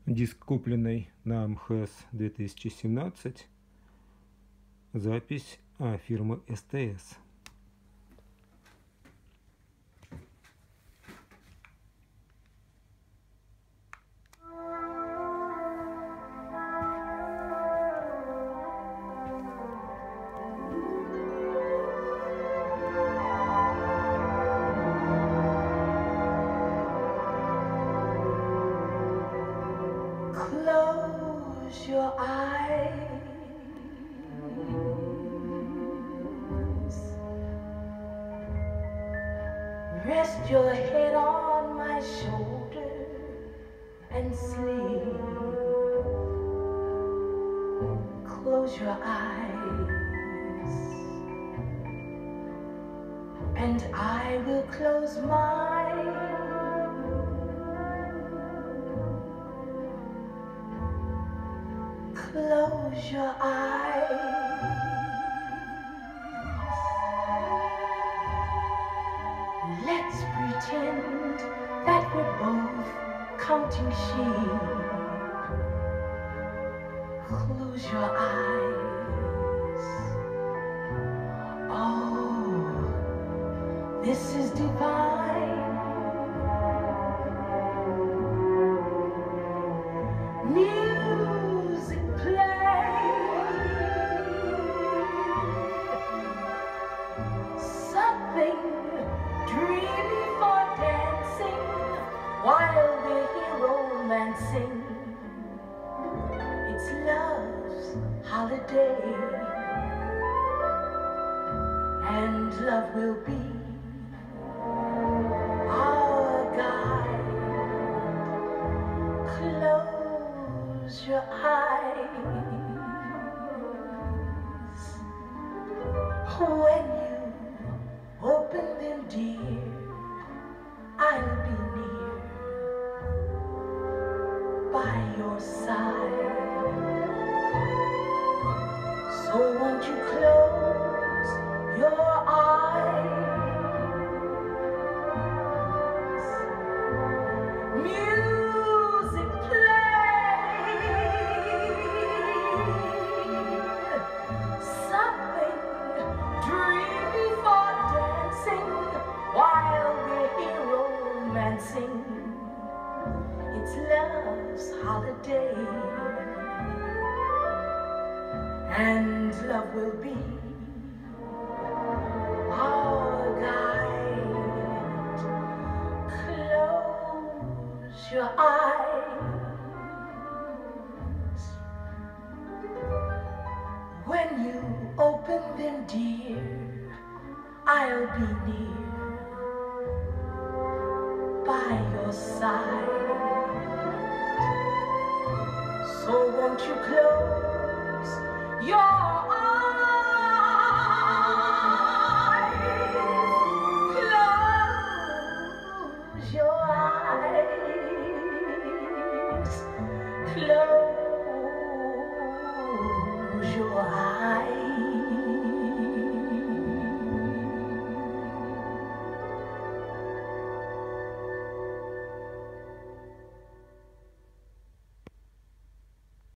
Диск, купленный на МХС 2017. Запись фирмы СТС. Close your eyes, rest your head on my shoulder and sleep. Close your eyes, and I will close mine. Close your eyes. Let's pretend that we're both counting sheep. Close your eyes. Oh, this is divine. Music play, something dreamy for dancing while we're here romancing. It's love's holiday, and love will be our guide. Close your eyes. When you open them, dear, I'll be near by your side. So won't you close your eyes? Music play, something dreamy for dancing while we're here romancing. It's love's holiday, and love will be our guide. Close your eyes. When you open them, dear, I'll be near by your side. So won't you close your eyes?